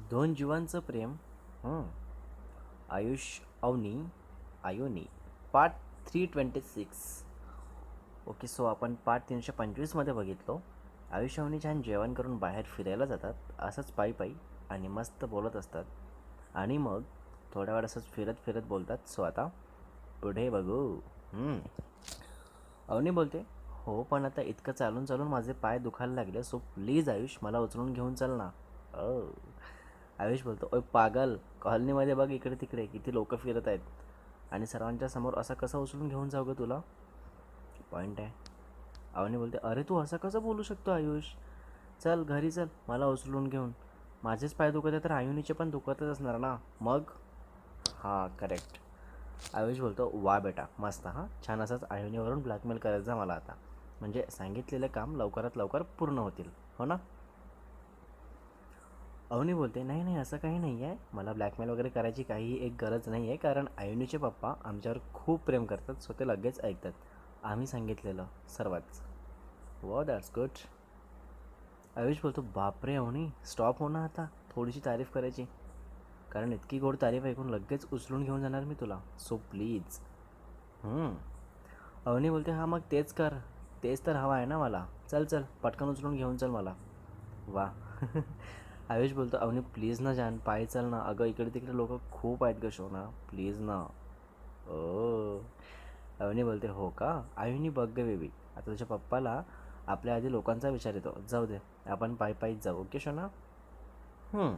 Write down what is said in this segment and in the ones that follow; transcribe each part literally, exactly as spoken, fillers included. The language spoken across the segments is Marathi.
दोन जीवांचं प्रेम. हं. आयुष अवनी आयोनी part three twenty six. Okay, so आपण पार्ट तीनशे पंचवीसमध्ये बघितलो. आयुष अवनी छान जेवण करून बाहेर फिरायला जातात, असंच पायी पायी, आणि मस्त बोलत असतात. आणि मग थोड्या वेळ असंच फिरत फिरत बोलतात. सो आता पुढे बघू. हं. अवनी बोलते, हो पण आता इतकं चालून चालून माझे पाय दुखायला लागले, सो प्लीज आयुष मला उचलून घेऊन चल ना. ओ. आयुष बोलतो, ओय पागल, कॉलनीमध्ये बघ इकडे तिकडे किती लोक फिरत आहेत, आणि सर्वांच्या समोर असं कसं उचलून घेऊन जाऊ ग तुला. पॉईंट आहे. अवनी बोलते, अरे तू असं कसं बोलू शकतो आयुष, चल घरी चल मला उचलून घेऊन. माझेच पाय दुखत आहे तर आयुनीचे पण दुखतच असणार ना मग. हां करेक्ट. आयुष बोलतो, वा बेटा मस्त, हां छान. असंच आयुनीवरून ब्लॅकमेल करायचं मला आता, म्हणजे सांगितलेलं काम लवकरात लवकर पूर्ण होतील, हो ना. अवनी बोलते, नाही नाही असं काही नाही आहे, मला ब्लॅकमेल वगैरे करायची काहीही एक गरज नाही आहे, कारण आयुनीचे पप्पा आमच्यावर खूप प्रेम करतात, सो ते लगेच ऐकतात आम्ही सांगितलेलं सर्वच. वा दॅट्स गुड. आयुष बोलतो, बापरे अवनी स्टॉप हो ना आता, थोडीशी तारीफ करायची, कारण इतकी गोड तारीफ ऐकून लगेच उचलून घेऊन जाणार मी तुला, सो प्लीज. अवनी बोलते, हां मग तेच कर, तेच तर हवं आहे ना मला, चल चल पटकन उचलून घेऊन चल मला. वा. आयुष बोलतो, अवनी प्लीज ना जान, पाय चल ना, अगं इकडे तिकडे लोक खूप आहेत ग शोना, प्लीज ना. ओ. अवनी बोलते, हो का. आयुनी बघ ग बेबी, आता तुझ्या पप्पाला आपल्या आधी लोकांचा विचार येतो, जाऊ दे आपण पायी पायीच जाऊ, ओके शोना. हं.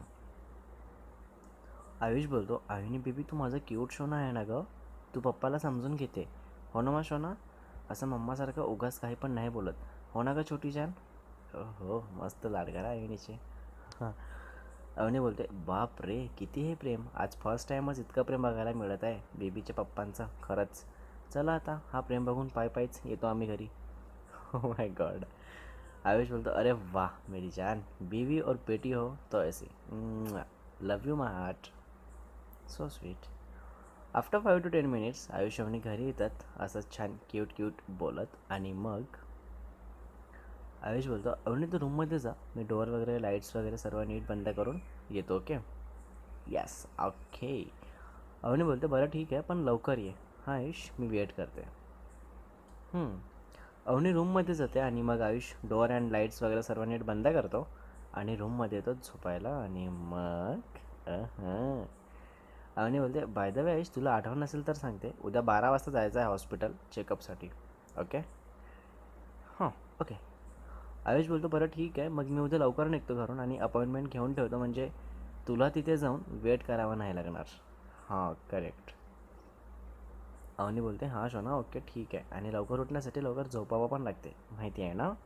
आयुष बोलतो, आयुनी बेबी तू माझं क्यूट शोना आहे ना गं, तू पप्पाला समजून घेते, हो ना मा शोना, असं मम्मासारखं उगाच काही पण नाही बोलत, हो ना गं छोटी जान. हो मस्त लाड करा आयुनीचे. हां. अवनी बोलते, बाप रे किती हे प्रेम, आज फर्स्ट टाईमच इतकं प्रेम बघायला मिळत आहे बेबीच्या पप्पांचं, खरंच. चला आता हा प्रेम बघून पाय पायीच येतो आम्ही घरी. हो माय गॉड. आयुष बोलतो, अरे वाह मेरी जान, बीवी और बेटी हो तो ऐसी, love you my heart. So sweet. After five to ten minutes Ayush Avni घरी येतात, असंच छान क्यूट क्यूट बोलत. आणि मग आयुष बोलतो, अवनी तू रूममध्ये जा, मी डोअर वगैरे लाईट्स वगैरे सर्व नीट बंद करून येतो, ओके. Yes okay. अवनी बोलते, बरं ठीक आहे पण लवकर ये. हां आयुष मी वेट करते. हं. अवनी रूममध्ये जाते आणि मग आयुष डोअर अँड लाईट्स वगैरे सर्व नीट बंद करतो आणि रूममध्ये येतो झोपायला. आणि मग हां अवनी बोलते, बाय द वे आयुष तुला आठवण नसेल तर सांगते, उद्या बारा वाजता जायचं आहे हॉस्पिटल चेकअपसाठी, ओके. हां ओके. आयुष बोलतो, बरं ठीक आहे मग मी उद्या लवकर निघतो घरून आणि अपॉइंटमेंट घेऊन ठेवतो, म्हणजे तुला तिथे जाऊन वेट करावा नाही लागणार. हां करेक्ट. अवनी बोलते, हां शोना ओके ठीक आहे, आणि लवकर उठण्यासाठी लवकर झोपावं पण लागते, माहिती आहे ना.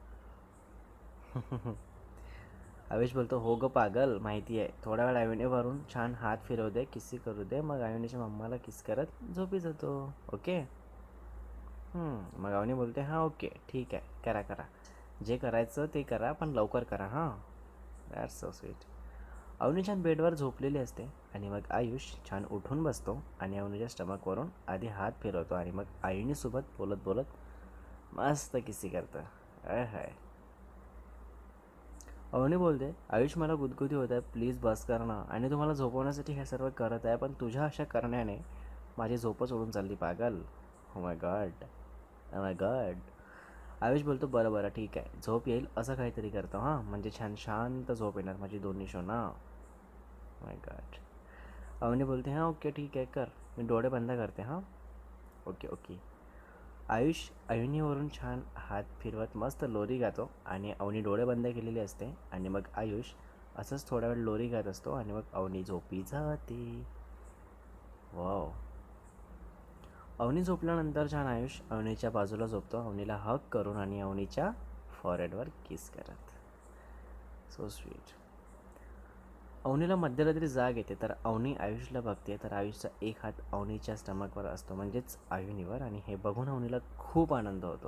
आयुष बोलतो, हो गं पागल माहिती आहे, थोडा वेळ आयुनीवरून छान हात फिरवू दे, किस्सी करू दे, मग आयुनीच्या मम्माला किस करत झोपी जातो, ओके. मग अवनी बोलते, हां ओके ठीक आहे, करा करा जे करायचं ते करा, पण लवकर करा हां. That's so sweet. अवनी छान बेडवर झोपलेली असते आणि मग आयुष छान उठून बसतो आणि अवनीच्या स्टमकवरून आधी हात फिरवतो आणि मग आयुनीसोबत बोलत बोलत मस्त किस्सी करतं. आय हाय. अवनी बोलते, आयुष मला गुदगुदी होत आहे, प्लीज बस कर ना, आणि तुम्हाला झोपवण्यासाठी हे सर्व करत आहे, पण तुझ्या अशा करण्याने माझी झोपच उडून चालली पागल. हो my god, oh my god. Ayush बोलतो, बरं बरं ठीक आहे, झोप येईल असं काहीतरी करतो हां, म्हणजे छान शांत झोप येणार माझी दोन्ही शो ना. माय गॉड. अवनी बोलते, हां ओके ठीक आहे कर, मी डोळे बंद करते हां. Okay okay. आयुष अवनीवरून छान हात फिरवत मस्त लोरी गातो आणि अवनी डोळे बंद केलेले असते, आणि मग आयुष असंच थोडा वेळ लोरी गात असतो आणि मग अवनी झोपी जाते. वाव. अवनी झोपल्यानंतर छान आयुष अवनीच्या बाजूला झोपतो, अवनीला हग करून आणि अवनीच्या फॉरेडवर किस करत. So sweet. अवनीला मध्यरात्री जाग येते, तर अवनी आयुषला बघते, तर आयुषचा एक हात अवनीच्या स्टमकवर असतो, म्हणजेच आयुनीवर, आणि हे बघून अवनीला खूप आनंद होतो.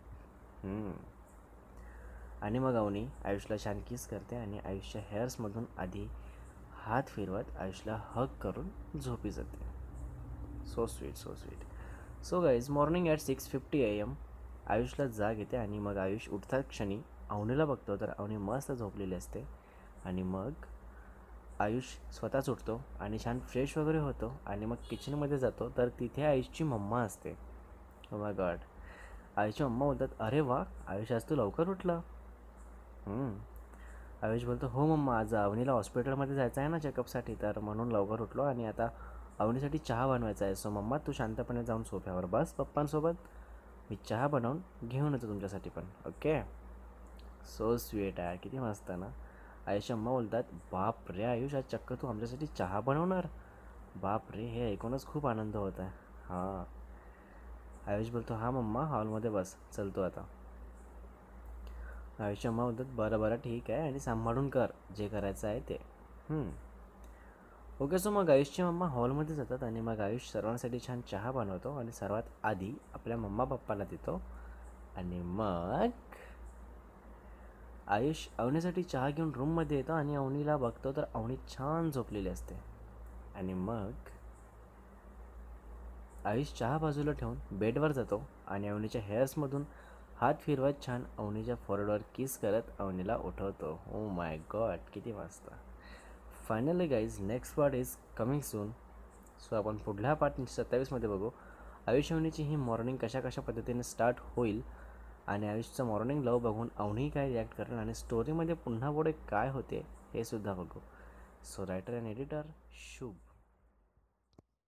आणि मग अवनी आयुषला छान किस करते आणि आयुषच्या हेअर्समधून आधी हात फिरवत आयुषला हग करून झोपी जाते. So sweet so sweet. So guys, morning at six fifty A M आयुषला जाग येते आणि मग आयुष उठतात क्षणी अवनीला बघतो, तर अवनी मस्त झोपलेली असते. आणि मग आयुष स्वतःच उठतो आणि छान फ्रेश वगैरे होतो आणि मग किचनमध्ये जातो, तर तिथे आयुषची मम्मा असते. ओ माय गॉड. आयुषची मम्मा बोलतात, अरे वा आयुष, आज तू लवकर उठला. हम्म. आयुष बोलतो, हो मम्मा, आज अवनीला हॉस्पिटलमध्ये जायचं आहे ना चेकअपसाठी, तर म्हणून लवकर उठलो आणि आता अवनीसाठी चहा बनवायचा आहे. सो मम्मा तू शांतपणे जाऊन सोफ्यावर बस पप्पांसोबत, मी चहा बनवून घेऊन येतो तुमच्यासाठी पण. ओके. सो स्वीट आहे, किती मस्त ना. आयुष अम्मा बोलतात, बाप रे आयुष, आज चक्क तू आमच्यासाठी चहा बनवणार. बाप रे, हे ऐकूनच खूप आनंद होत आहे. हां. आयुष बोलतो, हां मम्मा, हॉलमध्ये बस, चलतो आता. आयुष अम्मा बोलतात, बरं बरं ठीक आहे, आणि सांभाळून कर जे करायचं आहे ते. हम्म. ओके. सो मग आयुषची मम्मा हॉलमध्ये जातात आणि मग आयुष सर्वांसाठी छान चहा बनवतो आणि सर्वात आधी आपल्या मम्मा पप्पाला देतो. आणि मग आयुष अवनीसाठी चहा घेऊन रूममध्ये येतो आणि अवनीला बघतो, तर अवनी छान झोपलेली असते. आणि मग आयुष चहा बाजूला ठेवून बेडवर जातो आणि अवनीच्या हेअर्समधून हात फिरवत छान अवनीच्या फॉरवर्डवर किस करत अवनीला उठवतो. ओ माय गॉड, किती मस्त. Finally guys, next part is coming soon. So आपण पुढल्या पार्ट सत्तावीसमध्ये बघू आयुष अवनीची ही मॉर्निंग कशा कशा पद्धतीने स्टार्ट होईल आणि आयुषचं मॉर्निंग लव बघून अवनी काय रिॲक्ट करेल आणि स्टोरीमध्ये पुन्हा पुढे काय होते हे सुद्धा बघू. सो रायटर अँड एडिटर शुभ.